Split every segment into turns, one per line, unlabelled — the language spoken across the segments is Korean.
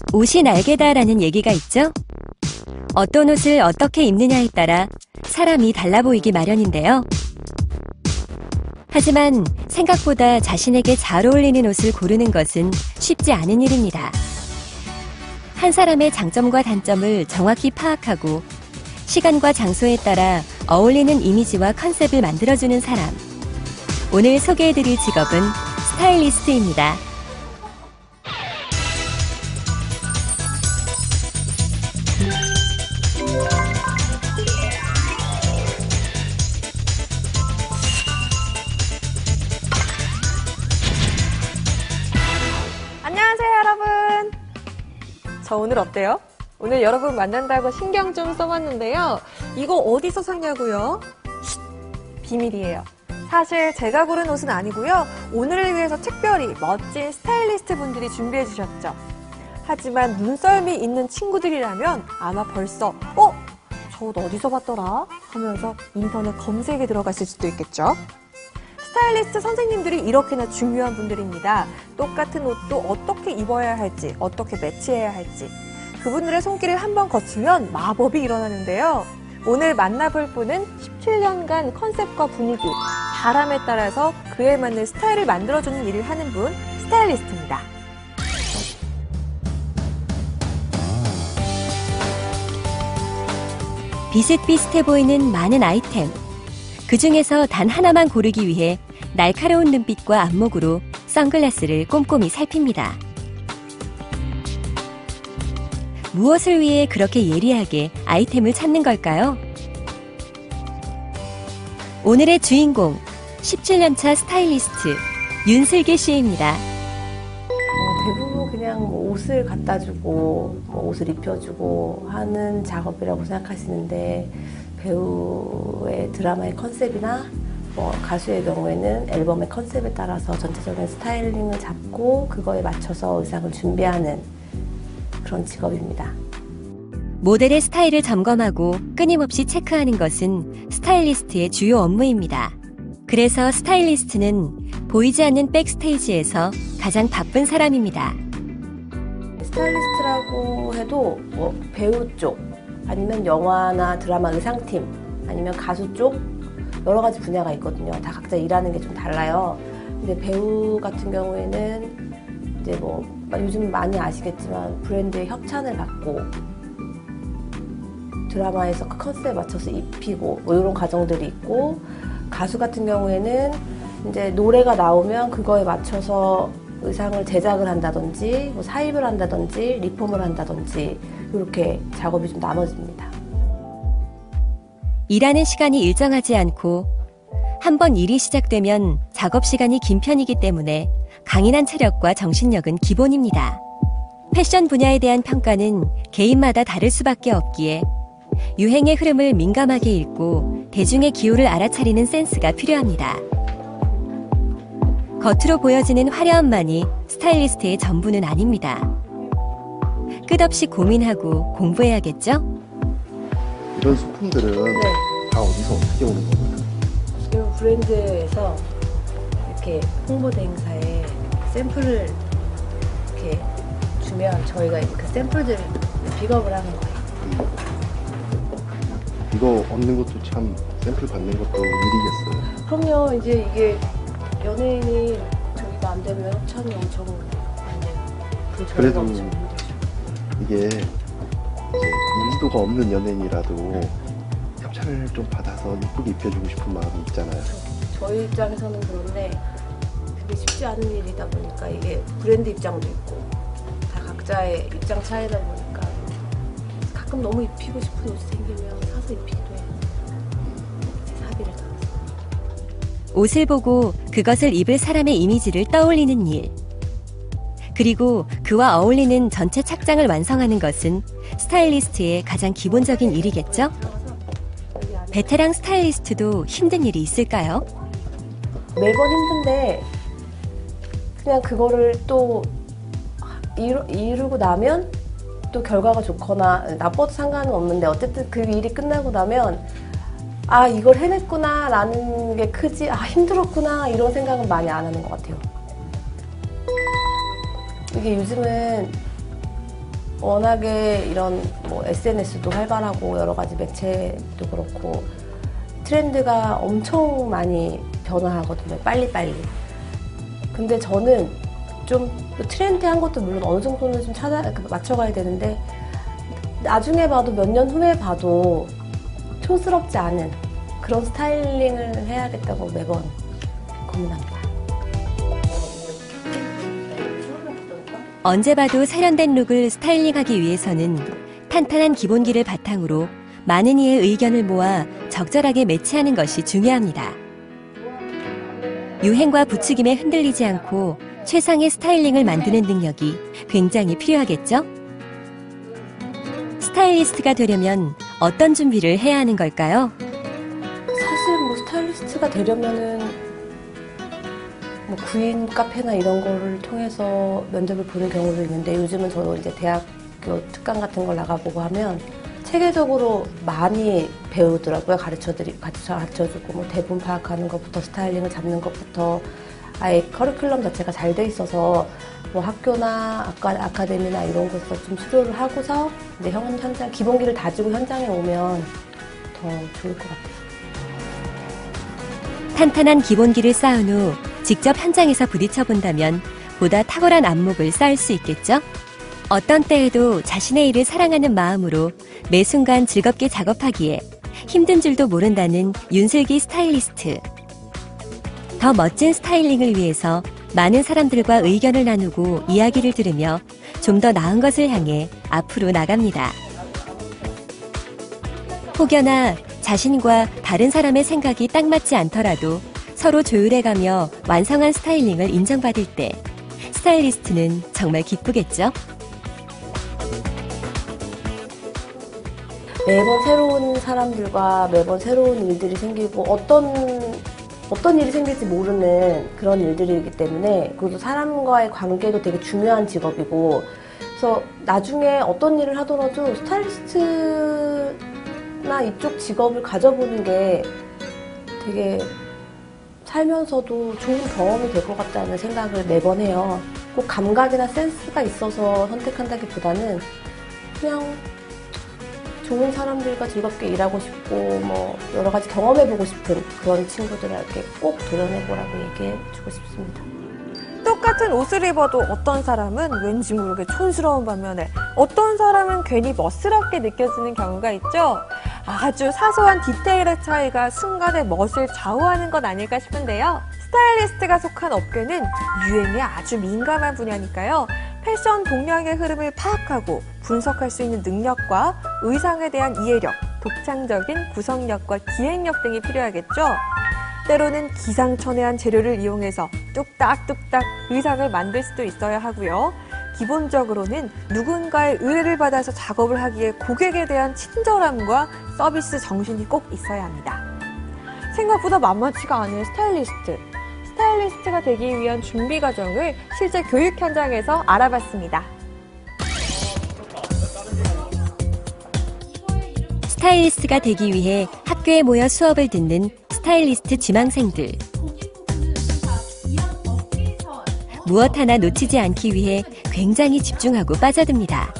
옷이 날개다라는 얘기가 있죠? 어떤 옷을 어떻게 입느냐에 따라 사람이 달라 보이기 마련인데요. 하지만 생각보다 자신에게 잘 어울리는 옷을 고르는 것은 쉽지 않은 일입니다. 한 사람의 장점과 단점을 정확히 파악하고 시간과 장소에 따라 어울리는 이미지와 컨셉을 만들어주는 사람. 오늘 소개해드릴 직업은 스타일리스트입니다.
안녕하세요, 여러분. 저 오늘 어때요? 오늘 여러분 만난다고 신경 좀 써봤는데요. 이거 어디서 샀냐고요? 비밀이에요. 사실 제가 고른 옷은 아니고요. 오늘을 위해서 특별히 멋진 스타일리스트 분들이 준비해 주셨죠. 하지만 눈썰미 있는 친구들이라면 아마 벌써 저 옷 어디서 봤더라? 하면서 인터넷 검색에 들어갔을 수도 있겠죠. 스타일리스트 선생님들이 이렇게나 중요한 분들입니다. 똑같은 옷도 어떻게 입어야 할지, 어떻게 매치해야 할지 그분들의 손길을 한번 거치면 마법이 일어나는데요. 오늘 만나볼 분은 17년간 컨셉과 분위기, 바람에 따라서 그에 맞는 스타일을 만들어주는 일을 하는 분, 스타일리스트입니다.
비슷비슷해 보이는 많은 아이템. 그 중에서 단 하나만 고르기 위해 날카로운 눈빛과 안목으로 선글라스를 꼼꼼히 살핍니다. 무엇을 위해 그렇게 예리하게 아이템을 찾는 걸까요? 오늘의 주인공, 17년차 스타일리스트 윤슬기 씨입니다.
대부분 그냥 옷을 갖다 주고 옷을 입혀주고 하는 작업이라고 생각하시는데 배우의 드라마의 컨셉이나 가수의 경우에는 앨범의 컨셉에 따라서 전체적인 스타일링을 잡고 그거에 맞춰서 의상을 준비하는 그런 직업입니다.
모델의 스타일을 점검하고 끊임없이 체크하는 것은 스타일리스트의 주요 업무입니다. 그래서 스타일리스트는 보이지 않는 백스테이지에서 가장 바쁜 사람입니다.
스타일리스트라고 해도 배우 쪽 아니면 영화나 드라마 의상팀 아니면 가수 쪽 여러 가지 분야가 있거든요. 다 각자 일하는 게 좀 달라요. 근데 배우 같은 경우에는 이제 요즘 많이 아시겠지만 브랜드의 협찬을 받고 드라마에서 그 컨셉에 맞춰서 입히고 이런 과정들이 있고, 가수 같은 경우에는 이제 노래가 나오면 그거에 맞춰서 의상을 제작을 한다든지 사입을 한다든지 리폼을 한다든지 이렇게 작업이 좀 나눠집니다.
일하는 시간이 일정하지 않고 한번 일이 시작되면 작업 시간이 긴 편이기 때문에 강인한 체력과 정신력은 기본입니다. 패션 분야에 대한 평가는 개인마다 다를 수밖에 없기에 유행의 흐름을 민감하게 읽고 대중의 기호를 알아차리는 센스가 필요합니다. 겉으로 보여지는 화려함만이 스타일리스트의 전부는 아닙니다. 끝없이 고민하고 공부해야겠죠?
이런 소품들은 다 어디서 어떻게 오는 겁니까?
이 브랜드에서 이렇게 홍보대 행사에 샘플을 이렇게 주면 저희가 그 샘플들을 픽업을 하는 거예요.
이거 얻는 것도 참 샘플 받는 것도 일이겠어요.
그럼요. 이제 이게 연예인이 저기가 안 되면 협찬이 엄청 안 돼요.
그래도 이게 이제 인지도가 없는 연예인이라도 협찬을 좀 받아서 이쁘게 입혀주고 싶은 마음이 있잖아요.
저희 입장에서는 그런데 그게 쉽지 않은 일이다 보니까 이게 브랜드 입장도 있고 다 각자의 입장 차이다 보니까 가끔 너무 입히고 싶은 옷이 생기면 사서 입히기도 해요. 사비를 나눠서.
옷을 보고 그것을 입을 사람의 이미지를 떠올리는 일. 그리고 그와 어울리는 전체 착장을 완성하는 것은 스타일리스트의 가장 기본적인 일이겠죠? 베테랑 스타일리스트도 힘든 일이 있을까요?
매번 힘든데 그냥 그거를 또 이루고 나면 또 결과가 좋거나 나빠도 상관은 없는데 어쨌든 그 일이 끝나고 나면 아 이걸 해냈구나 라는 게 크지 아 힘들었구나 이런 생각은 많이 안 하는 것 같아요. 이게 요즘은 워낙에 이런 뭐 SNS도 활발하고 여러 가지 매체도 그렇고 트렌드가 엄청 많이 변화하거든요. 빨리빨리. 근데 저는 좀 트렌디한 것도 물론 어느 정도는 좀 맞춰가야 되는데 나중에 봐도 몇 년 후에 봐도 촌스럽지 않은 그런 스타일링을 해야겠다고 매번 고민합니다.
언제 봐도 세련된 룩을 스타일링하기 위해서는 탄탄한 기본기를 바탕으로 많은 이의 의견을 모아 적절하게 매치하는 것이 중요합니다. 유행과 부추김에 흔들리지 않고 최상의 스타일링을 만드는 능력이 굉장히 필요하겠죠? 스타일리스트가 되려면 어떤 준비를 해야 하는 걸까요?
사실 뭐 스타일리스트가 되려면은 뭐 구인 카페나 이런 거를 통해서 면접을 보는 경우도 있는데 요즘은 저도 이제 대학교 특강 같은 걸 나가보고 하면 체계적으로 많이 배우더라고요. 가르쳐주고 뭐 대본 파악하는 것부터 스타일링을 잡는 것부터 아예 커리큘럼 자체가 잘 돼 있어서 뭐 학교나 아카데미나 이런 곳에서 좀 수료를 하고서 이제 현장 기본기를 다지고 현장에 오면 더 좋을 것 같아요.
탄탄한 기본기를 쌓은 후 직접 현장에서 부딪혀 본다면 보다 탁월한 안목을 쌓을 수 있겠죠? 어떤 때에도 자신의 일을 사랑하는 마음으로 매 순간 즐겁게 작업하기에 힘든 줄도 모른다는 윤슬기 스타일리스트. 더 멋진 스타일링을 위해서 많은 사람들과 의견을 나누고 이야기를 들으며 좀 더 나은 것을 향해 앞으로 나갑니다. 혹여나 자신과 다른 사람의 생각이 딱 맞지 않더라도 서로 조율해가며 완성한 스타일링을 인정받을 때 스타일리스트는 정말 기쁘겠죠?
매번 새로운 사람들과 매번 새로운 일들이 생기고 어떤 일이 생길지 모르는 그런 일들이기 때문에 그리고 사람과의 관계도 되게 중요한 직업이고 그래서 나중에 어떤 일을 하더라도 스타일리스트나 이쪽 직업을 가져보는 게 되게 살면서도 좋은 경험이 될 것 같다는 생각을 매번 해요. 꼭 감각이나 센스가 있어서 선택한다기보다는 그냥 좋은 사람들과 즐겁게 일하고 싶고 뭐 여러 가지 경험해보고 싶은 그런 친구들에게 꼭 도전해보라고 얘기해주고 싶습니다.
똑같은 옷을 입어도 어떤 사람은 왠지 모르게 촌스러운 반면에 어떤 사람은 괜히 멋스럽게 느껴지는 경우가 있죠. 아주 사소한 디테일의 차이가 순간의 멋을 좌우하는 것 아닐까 싶은데요. 스타일리스트가 속한 업계는 유행에 아주 민감한 분야니까요. 패션 동향의 흐름을 파악하고 분석할 수 있는 능력과 의상에 대한 이해력, 독창적인 구성력과 기획력 등이 필요하겠죠. 때로는 기상천외한 재료를 이용해서 뚝딱뚝딱 의상을 만들 수도 있어야 하고요. 기본적으로는 누군가의 의뢰를 받아서 작업을 하기에 고객에 대한 친절함과 서비스 정신이 꼭 있어야 합니다. 생각보다 만만치가 않은 스타일리스트. 스타일리스트가 되기 위한 준비 과정을 실제 교육 현장에서 알아봤습니다.
스타일리스트가 되기 위해 학교에 모여 수업을 듣는 스타일리스트 지망생들. 무엇 하나 놓치지 않기 위해 굉장히 집중하고 빠져듭니다.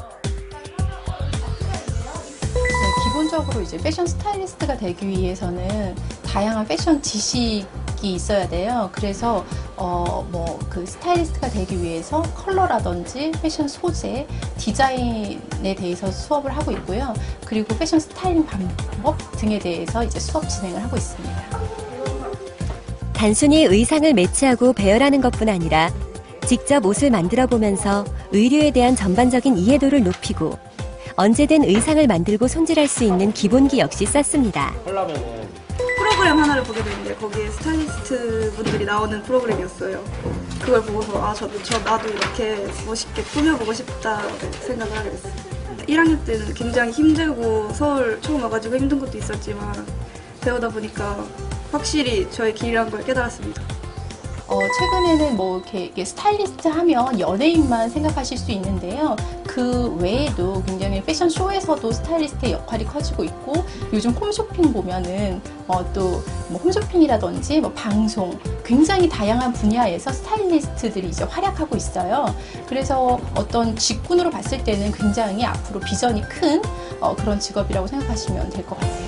기본적으로 이제 패션 스타일리스트가 되기 위해서는 다양한 패션 지식이 있어야 돼요. 그래서 그 스타일리스트가 되기 위해서 컬러라든지 패션 소재, 디자인에 대해서 수업을 하고 있고요. 그리고 패션 스타일링 방법 등에 대해서 이제 수업 진행을 하고 있습니다.
단순히 의상을 매치하고 배열하는 것뿐 아니라 직접 옷을 만들어 보면서 의류에 대한 전반적인 이해도를 높이고 언제든 의상을 만들고 손질할 수 있는 기본기 역시 쌓습니다.
프로그램 하나를 보게 됐는데 거기에 스타일리스트 분들이 나오는 프로그램이었어요. 그걸 보고서 나도 이렇게 멋있게 꾸며보고 싶다 생각을 하게 됐어요. 1학년 때는 굉장히 힘들고 서울 처음 와가지고 힘든 것도 있었지만 배우다 보니까 확실히 저의 길이란 걸 깨달았습니다.
최근에는 뭐 이렇게 스타일리스트 하면 연예인만 생각하실 수 있는데요. 그 외에도 굉장히 패션쇼에서도 스타일리스트의 역할이 커지고 있고, 요즘 홈쇼핑 보면은 또 뭐 홈쇼핑이라든지 뭐 방송, 굉장히 다양한 분야에서 스타일리스트들이 이제 활약하고 있어요. 그래서 어떤 직군으로 봤을 때는 굉장히 앞으로 비전이 큰 그런 직업이라고 생각하시면 될 것 같아요.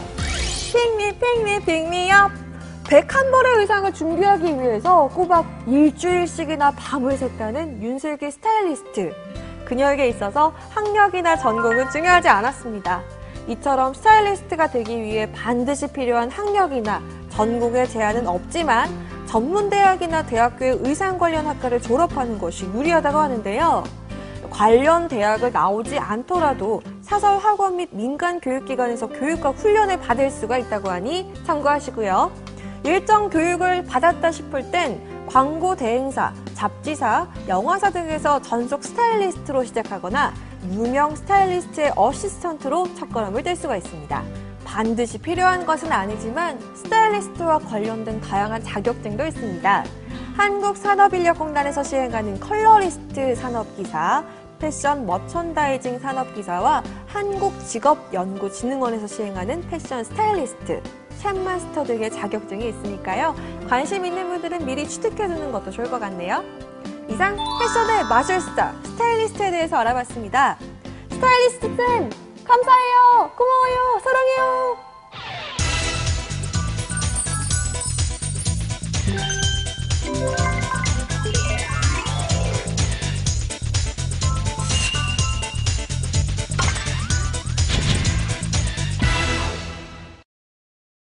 핑미업! 101벌의 의상을 준비하기 위해서 꼬박 일주일씩이나 밤을 샜다는 윤슬기 스타일리스트. 그녀에게 있어서 학력이나 전공은 중요하지 않았습니다. 이처럼 스타일리스트가 되기 위해 반드시 필요한 학력이나 전공에 제한은 없지만 전문대학이나 대학교의 의상 관련 학과를 졸업하는 것이 유리하다고 하는데요. 관련 대학을 나오지 않더라도 사설 학원 및 민간 교육기관에서 교육과 훈련을 받을 수가 있다고 하니 참고하시고요. 일정 교육을 받았다 싶을 땐 광고 대행사, 잡지사, 영화사 등에서 전속 스타일리스트로 시작하거나 유명 스타일리스트의 어시스턴트로 첫걸음을 뗄 수가 있습니다. 반드시 필요한 것은 아니지만 스타일리스트와 관련된 다양한 자격증도 있습니다. 한국산업인력공단에서 시행하는 컬러리스트 산업기사, 패션 머천다이징 산업기사와 한국직업연구진흥원에서 시행하는 패션 스타일리스트, 샵마스터 등의 자격증이 있으니까요. 관심 있는 분들은 미리 취득해두는 것도 좋을 것 같네요. 이상 패션의 마술사, 스타일리스트에 대해서 알아봤습니다. 스타일리스트 쌤, 감사해요.